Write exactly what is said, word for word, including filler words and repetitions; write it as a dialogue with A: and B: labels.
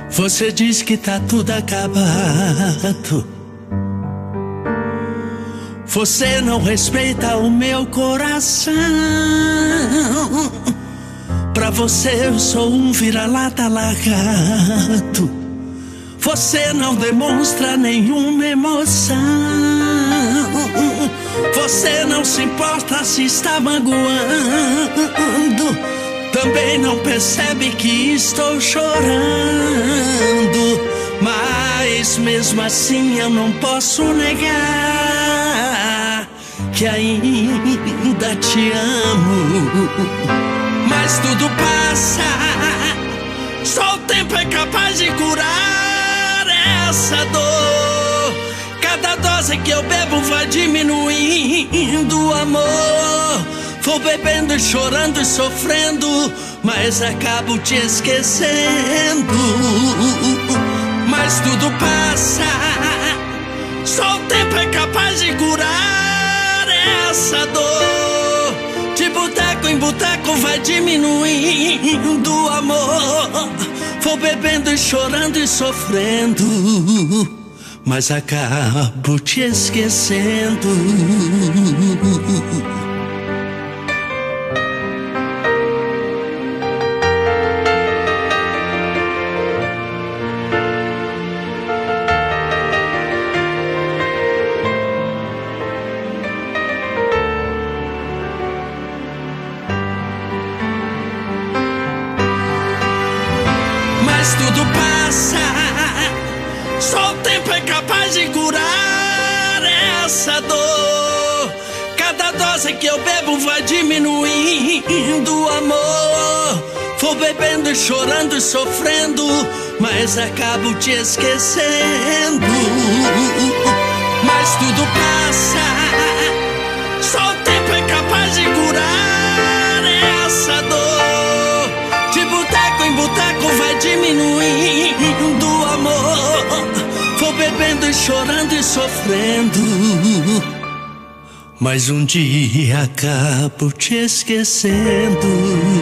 A: Você diz que tá tudo acabado. Você não respeita o meu coração. Pra você eu sou um vira-lata largado. Você não demonstra nenhuma emoção. Você não se importa se está magoando. Também não percebe que estou chorando. Mas mesmo assim eu não posso negar que ainda te amo. Mas tudo passa, só o tempo é capaz de curar essa dor. Cada dose que eu bebo vai diminuindo o amor. Vou bebendo e chorando e sofrendo, mas acabo te esquecendo. Mas tudo passa, só o tempo é capaz de curar essa dor. De boteco em boteco vai diminuindo o amor. Vou bebendo e chorando e sofrendo, mas acabo te esquecendo. Mas tudo passa, só o tempo é capaz de curar essa dor. Cada dose que eu bebo vai diminuindo o amor. Vou bebendo e chorando e sofrendo, mas acabo te esquecendo. Mas tudo passa, só o tempo é capaz de curar essa dor. De boteco em boteco vai diminuindo o amor. Vou bebendo e chorando e sofrendo, mas um dia acabo te esquecendo.